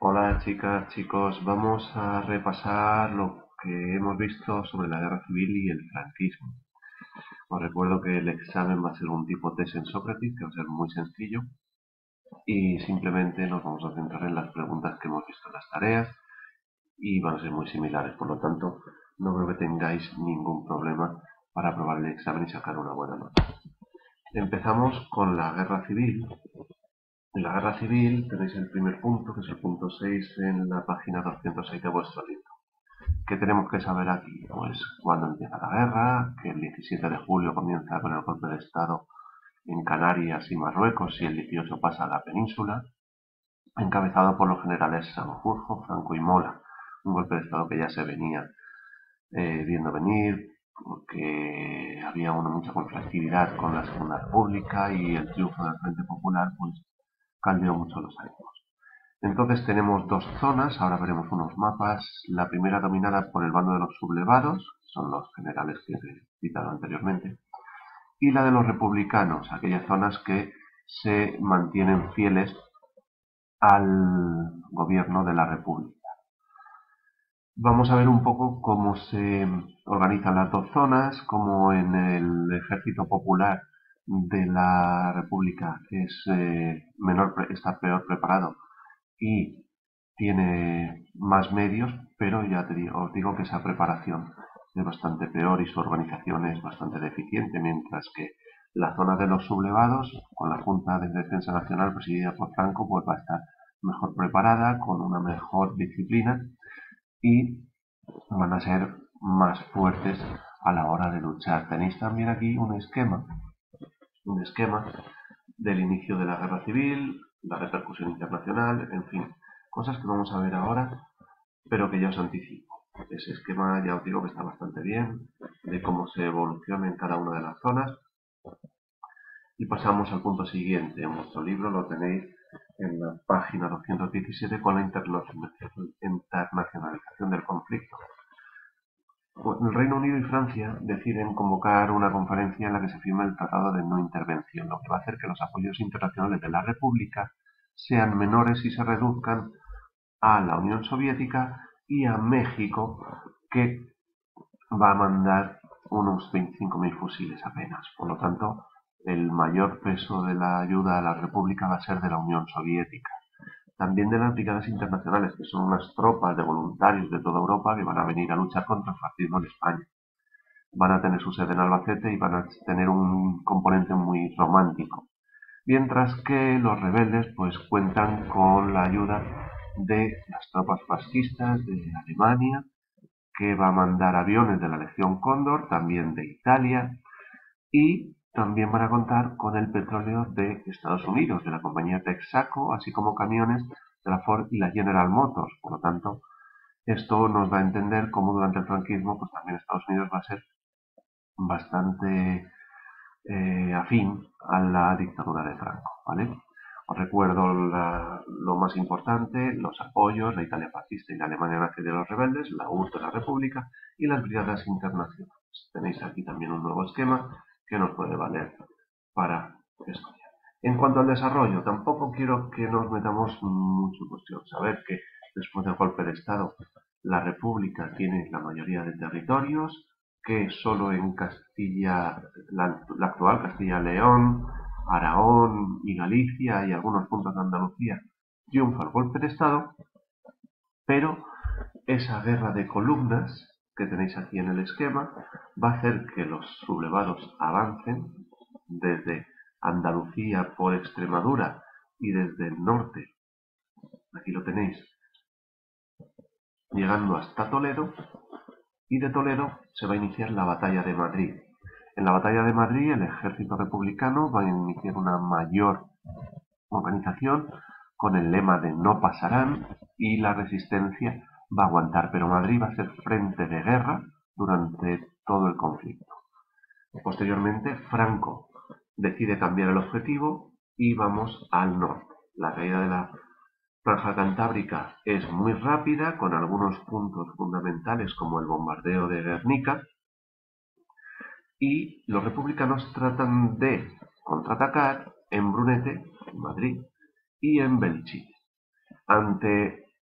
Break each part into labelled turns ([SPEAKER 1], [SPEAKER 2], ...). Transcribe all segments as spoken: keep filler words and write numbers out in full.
[SPEAKER 1] Hola chicas, chicos, vamos a repasar lo que hemos visto sobre la guerra civil y el franquismo. Os recuerdo que el examen va a ser un tipo test en Sócrates, que va a ser muy sencillo, y simplemente nos vamos a centrar en las preguntas que hemos visto en las tareas y van a ser muy similares, por lo tanto no creo que tengáis ningún problema para aprobar el examen y sacar una buena nota. Empezamos con la guerra civil. En la guerra civil tenéis el primer punto, que es el punto seis en la página doscientos seis de vuestro libro. ¿Qué tenemos que saber aquí? Pues cuándo empieza la guerra, que el diecisiete de julio comienza con el golpe de Estado en Canarias y Marruecos y el dieciocho pasa a la península, encabezado por los generales Sanjurjo, Franco y Mola. Un golpe de Estado que ya se venía eh, viendo venir, porque había una mucha conflictividad con la Segunda República y el triunfo del Frente Popular pues cambió mucho los ánimos. Entonces tenemos dos zonas, ahora veremos unos mapas. La primera dominada por el bando de los sublevados, son los generales que he citado anteriormente, y la de los republicanos, aquellas zonas que se mantienen fieles al gobierno de la República. Vamos a ver un poco cómo se organizan las dos zonas, cómo en el ejército popular de la República es eh, menor, está peor preparado y tiene más medios, pero ya te digo, os digo que esa preparación es bastante peor y su organización es bastante deficiente, mientras que la zona de los sublevados, con la Junta de Defensa Nacional presidida por Franco, pues va a estar mejor preparada, con una mejor disciplina y van a ser más fuertes a la hora de luchar. Tenéis también aquí un esquema, un esquema del inicio de la guerra civil, la repercusión internacional, en fin, cosas que vamos a ver ahora, pero que ya os anticipo. Ese esquema ya os digo que está bastante bien, de cómo se evoluciona en cada una de las zonas. Y pasamos al punto siguiente. En vuestro libro lo tenéis en la página doscientos diecisiete con la internacionalización del conflicto. El Reino Unido y Francia deciden convocar una conferencia en la que se firma el Tratado de No Intervención, lo que va a hacer que los apoyos internacionales de la República sean menores y se reduzcan a la Unión Soviética y a México, que va a mandar unos veinticinco mil fusiles apenas. Por lo tanto, el mayor peso de la ayuda a la República va a ser de la Unión Soviética. También de las brigadas internacionales, que son unas tropas de voluntarios de toda Europa que van a venir a luchar contra el fascismo en España. Van a tener su sede en Albacete y van a tener un componente muy romántico. Mientras que los rebeldes pues cuentan con la ayuda de las tropas fascistas de Alemania, que va a mandar aviones de la Legión Cóndor, también de Italia, y también van a contar con el petróleo de Estados Unidos, de la compañía Texaco, así como camiones de la Ford y la General Motors. Por lo tanto, esto nos da a entender cómo durante el franquismo, pues también Estados Unidos va a ser bastante eh, afín a la dictadura de Franco, ¿vale? Os recuerdo la, lo más importante, los apoyos, la Italia fascista y la Alemania nazi de los rebeldes, la U R S S de la República y las brigadas internacionales. Tenéis aquí también un nuevo esquema que nos puede valer para estudiar. En cuanto al desarrollo, tampoco quiero que nos metamos mucho en cuestión. Saber que después del golpe de Estado la República tiene la mayoría de territorios, que solo en Castilla, la, la actual Castilla-León, Aragón y Galicia y algunos puntos de Andalucía triunfa el golpe de Estado, pero esa guerra de columnas que tenéis aquí en el esquema va a hacer que los sublevados avancen desde Andalucía por Extremadura y desde el norte, aquí lo tenéis, llegando hasta Toledo, y de Toledo se va a iniciar la batalla de Madrid. En la batalla de Madrid el ejército republicano va a iniciar una mayor organización con el lema de no pasarán y la resistencia va a aguantar, pero Madrid va a ser frente de guerra durante todo el conflicto. Posteriormente, Franco decide cambiar el objetivo y vamos al norte. La caída de la Franja Cantábrica es muy rápida, con algunos puntos fundamentales como el bombardeo de Guernica, y los republicanos tratan de contraatacar en Brunete, en Madrid, y en Belchite. Ante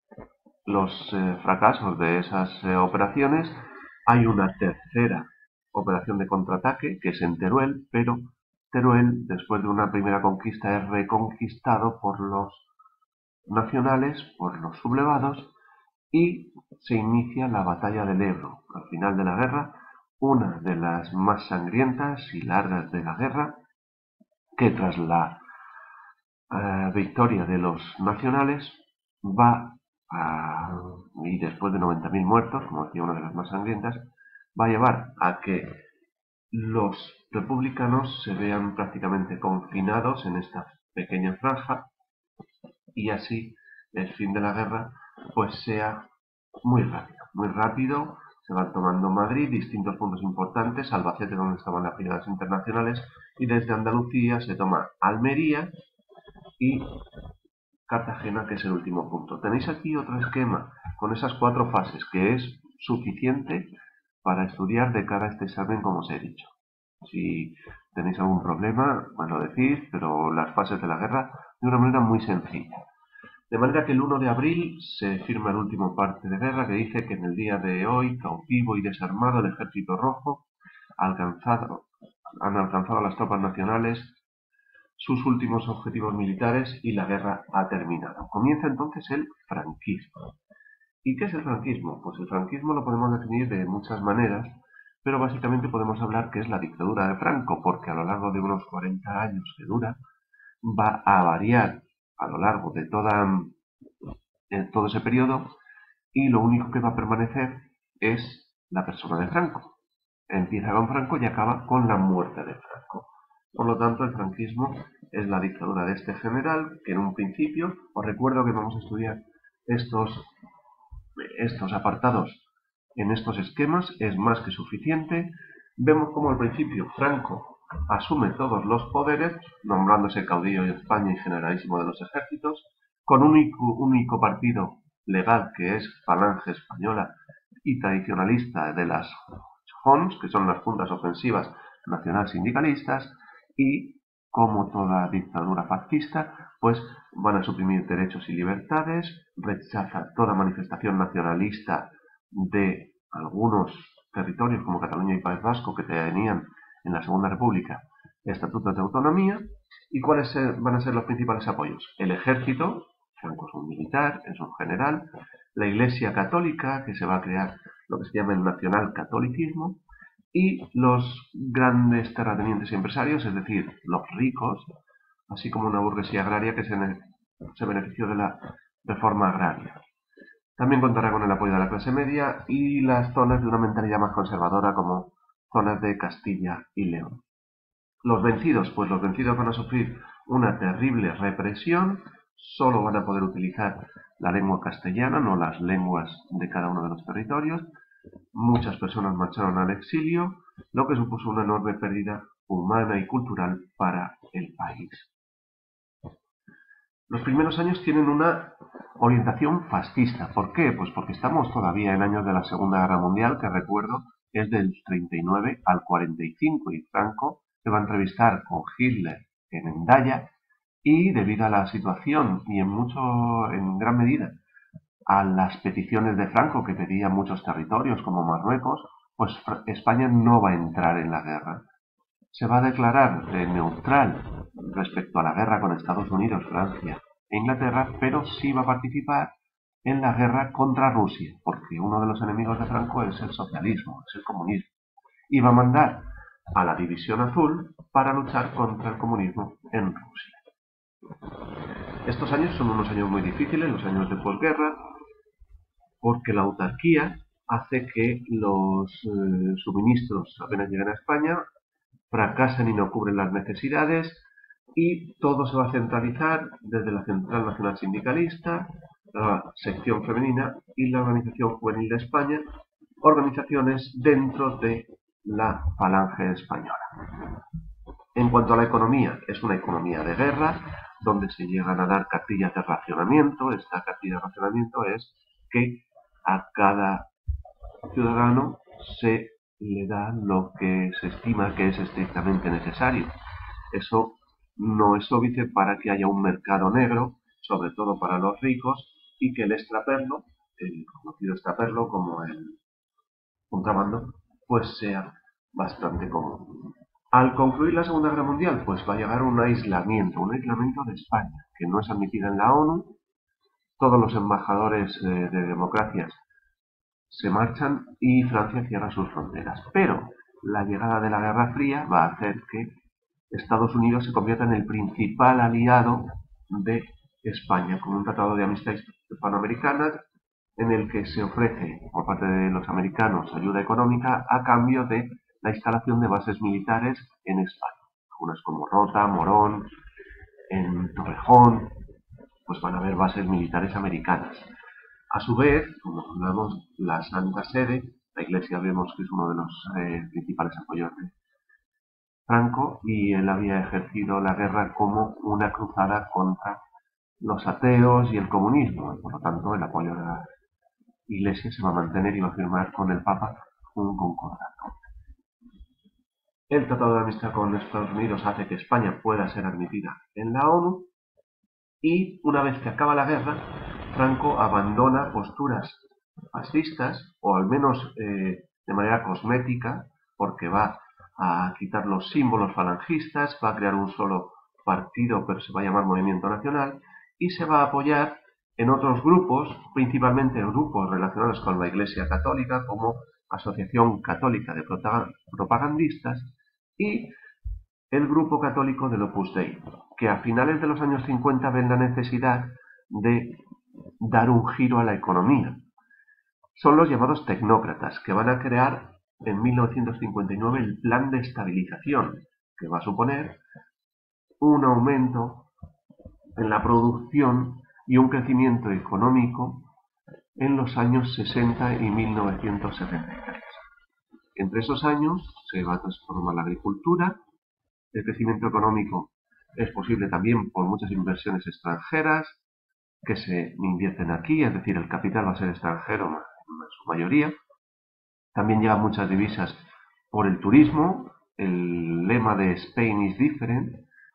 [SPEAKER 1] los eh, fracasos de esas eh, operaciones, hay una tercera operación de contraataque, que es en Teruel, pero Teruel, después de una primera conquista, es reconquistado por los nacionales, por los sublevados, y se inicia la batalla del Ebro. Al final de la guerra, una de las más sangrientas y largas de la guerra, que tras la uh, victoria de los nacionales va a, y después de noventa mil muertos, como decía, una de las más sangrientas, va a llevar a que los republicanos se vean prácticamente confinados en esta pequeña franja y así el fin de la guerra pues sea muy rápido, muy rápido. Se van tomando Madrid, distintos puntos importantes, Albacete donde estaban las brigadas internacionales, y desde Andalucía se toma Almería y Cartagena, que es el último punto. Tenéis aquí otro esquema con esas cuatro fases que es suficiente para estudiar de cara a este examen, como os he dicho. Si tenéis algún problema, pues lo decís, pero las fases de la guerra de una manera muy sencilla. De manera que el uno de abril se firma el último parte de guerra, que dice que en el día de hoy, cautivo y desarmado, el Ejército Rojo alcanzado, han alcanzado a las tropas nacionales sus últimos objetivos militares y la guerra ha terminado. Comienza entonces el franquismo. ¿Y qué es el franquismo? Pues el franquismo lo podemos definir de muchas maneras, pero básicamente podemos hablar que es la dictadura de Franco, porque a lo largo de unos cuarenta años que dura, va a variar a lo largo de toda, de todo ese periodo, y lo único que va a permanecer es la persona de Franco. Empieza con Franco y acaba con la muerte de Franco. Por lo tanto, el franquismo es la dictadura de este general, que en un principio, os recuerdo que vamos a estudiar estos, estos apartados en estos esquemas, es más que suficiente. Vemos como al principio Franco asume todos los poderes, nombrándose caudillo de España y generalísimo de los ejércitos, con un único, único partido legal que es Falange Española y tradicionalista de las J O N S, que son las Juntas Ofensivas Nacional Sindicalistas, y como toda dictadura fascista, pues van a suprimir derechos y libertades, rechaza toda manifestación nacionalista de algunos territorios como Cataluña y País Vasco que tenían en la Segunda República estatutos de autonomía. ¿Y cuáles van a ser los principales apoyos? El ejército, Franco es un militar, es un general, la Iglesia Católica, que se va a crear lo que se llama el nacional-catolicismo, y los grandes terratenientes y empresarios, es decir, los ricos, así como una burguesía agraria que se, se benefició de la reforma agraria. También contará con el apoyo de la clase media y las zonas de una mentalidad más conservadora como zonas de Castilla y León. Los vencidos, pues los vencidos van a sufrir una terrible represión, solo van a poder utilizar la lengua castellana, no las lenguas de cada uno de los territorios. Muchas personas marcharon al exilio, lo que supuso una enorme pérdida humana y cultural para el país. Los primeros años tienen una orientación fascista. ¿Por qué? Pues porque estamos todavía en años de la Segunda Guerra Mundial, que recuerdo es del treinta y nueve al cuarenta y cinco, y Franco se va a entrevistar con Hitler en Hendaya, y debido a la situación y en mucho, en gran medida, a las peticiones de Franco, que pedía muchos territorios como Marruecos, pues España no va a entrar en la guerra. Se va a declarar neutral respecto a la guerra con Estados Unidos, Francia e Inglaterra, pero sí va a participar en la guerra contra Rusia, porque uno de los enemigos de Franco es el socialismo, es el comunismo, y va a mandar a la División Azul para luchar contra el comunismo en Rusia. Estos años son unos años muy difíciles, los años de posguerra, porque la autarquía hace que los eh, suministros apenas lleguen a España, fracasan y no cubren las necesidades, y todo se va a centralizar desde la Central Nacional Sindicalista, la sección femenina y la Organización Juvenil de España, organizaciones dentro de la Falange Española. En cuanto a la economía, es una economía de guerra, donde se llegan a dar cartillas de racionamiento. Esta cartilla de racionamiento es que a cada ciudadano se le da lo que se estima que es estrictamente necesario. Eso no es óbice para que haya un mercado negro, sobre todo para los ricos, y que el extraperlo el conocido extraperlo como el contrabando, pues sea bastante común. Al concluir la Segunda Guerra Mundial, pues va a llegar un aislamiento, un aislamiento de España, que no es admitida en la ONU. Todos los embajadores eh, de democracias se marchan y Francia cierra sus fronteras. Pero la llegada de la Guerra Fría va a hacer que Estados Unidos se convierta en el principal aliado de España, con un tratado de amistad hispanoamericana en el que se ofrece por parte de los americanos ayuda económica a cambio de la instalación de bases militares en España. Algunas como Rota, Morón, en Torrejón, pues van a haber bases militares americanas. A su vez, como hablamos, la Santa Sede, la Iglesia vemos que es uno de los eh, principales apoyos de Franco, y él había ejercido la guerra como una cruzada contra los ateos y el comunismo, y por lo tanto el apoyo de la Iglesia se va a mantener y va a firmar con el Papa un concordato. El Tratado de Amistad con Estados Unidos hace que España pueda ser admitida en la ONU, y una vez que acaba la guerra, Franco abandona posturas fascistas, o al menos eh, de manera cosmética, porque va a quitar los símbolos falangistas, va a crear un solo partido, pero se va a llamar Movimiento Nacional, y se va a apoyar en otros grupos, principalmente grupos relacionados con la Iglesia Católica, como Asociación Católica de Propagandistas y el Grupo Católico del Opus Dei, que a finales de los años cincuenta ven la necesidad de dar un giro a la economía. Son los llamados tecnócratas, que van a crear en mil novecientos cincuenta y nueve el Plan de Estabilización, que va a suponer un aumento en la producción y un crecimiento económico en los años sesenta y mil novecientos setenta y tres. Entre esos años se va a transformar la agricultura. El crecimiento económico es posible también por muchas inversiones extranjeras que se invierten aquí, es decir, el capital va a ser extranjero en su mayoría. También llegan muchas divisas por el turismo. El lema de Spain is different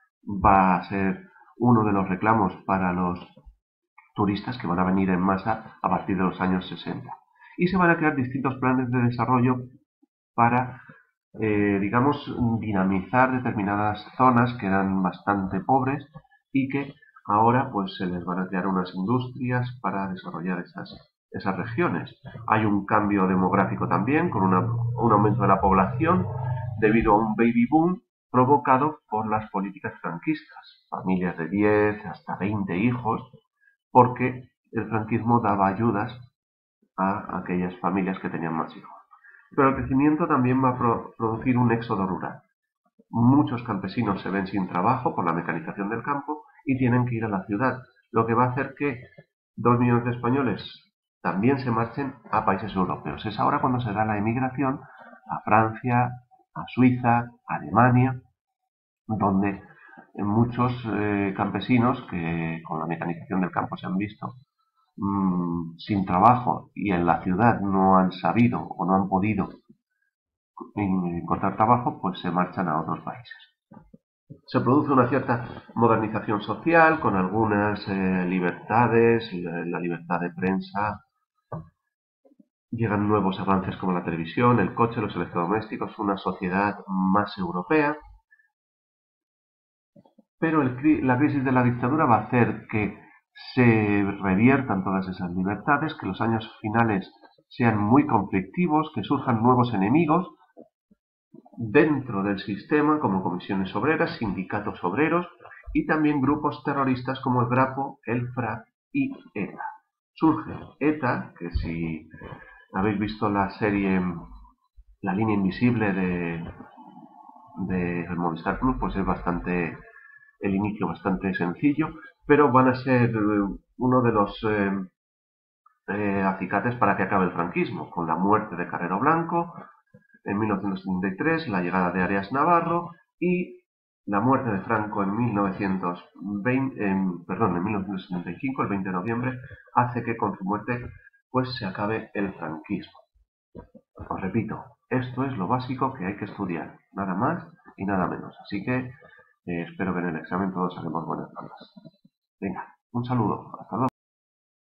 [SPEAKER 1] va a ser uno de los reclamos para los turistas que van a venir en masa a partir de los años sesenta. Y se van a crear distintos planes de desarrollo para, eh, digamos, dinamizar determinadas zonas que eran bastante pobres y que ahora pues se les van a crear unas industrias para desarrollar esas, esas regiones. Hay un cambio demográfico también, con una, un aumento de la población debido a un baby boom provocado por las políticas franquistas. Familias de diez hasta veinte hijos, porque el franquismo daba ayudas a aquellas familias que tenían más hijos. Pero el crecimiento también va a pro producir un éxodo rural. Muchos campesinos se ven sin trabajo por la mecanización del campo y tienen que ir a la ciudad, lo que va a hacer que dos millones de españoles también se marchen a países europeos. Es ahora cuando se da la emigración a Francia, a Suiza, a Alemania, donde muchos eh, campesinos que con la mecanización del campo se han visto mmm, sin trabajo y en la ciudad no han sabido o no han podido encontrar trabajo, pues se marchan a otros países. Se produce una cierta modernización social con algunas eh, libertades, la libertad de prensa. Llegan nuevos avances como la televisión, el coche, los electrodomésticos, una sociedad más europea. Pero el, la crisis de la dictadura va a hacer que se reviertan todas esas libertades, que los años finales sean muy conflictivos, que surjan nuevos enemigos dentro del sistema, como comisiones obreras, sindicatos obreros y también grupos terroristas como el Grapo, el FRAP y ETA. Surge ETA, que si habéis visto la serie La línea invisible de, de Movistar Plus, pues es bastante, el inicio bastante sencillo, pero van a ser uno de los eh, eh, acicates para que acabe el franquismo, con la muerte de Carrero Blanco en mil novecientos setenta y tres, la llegada de Arias Navarro y la muerte de Franco en mil novecientos veinte, en, perdón, en mil novecientos setenta y cinco, el veinte de noviembre, hace que con su muerte pues se acabe el franquismo. Os repito, esto es lo básico que hay que estudiar, nada más y nada menos. Así que eh, espero que en el examen todos saquemos buenas notas. Venga, un saludo, hasta luego.